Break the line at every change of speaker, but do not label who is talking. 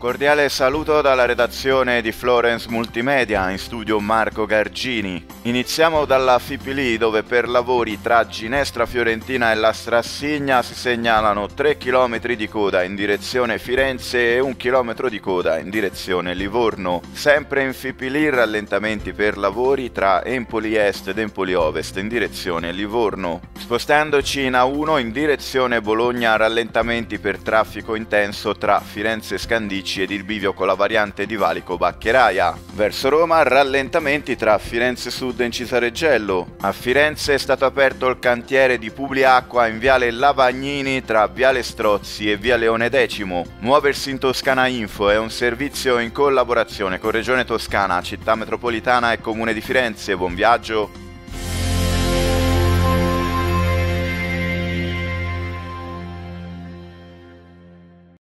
cordiale saluto dalla redazione di Florence Multimedia, in studio Marco Gargini. Iniziamo dalla Fipili, dove per lavori tra Ginestra Fiorentina e la Strassigna si segnalano 3 km di coda in direzione Firenze e 1 km di coda in direzione Livorno. Sempre in Fipili rallentamenti per lavori tra Empoli Est ed Empoli Ovest in direzione Livorno. Spostandoci in A1 in direzione Bologna, rallentamenti per traffico intenso tra Firenze Scandicci ed il bivio con la variante di Valico Baccheraia. Verso Roma rallentamenti tra Firenze Sud e Cisareggello. A Firenze è stato aperto il cantiere di Publiacqua in viale Lavagnini tra viale Strozzi e via Leone X. Muoversi in Toscana Info è un servizio in collaborazione con Regione Toscana, Città Metropolitana e Comune di Firenze. Buon viaggio!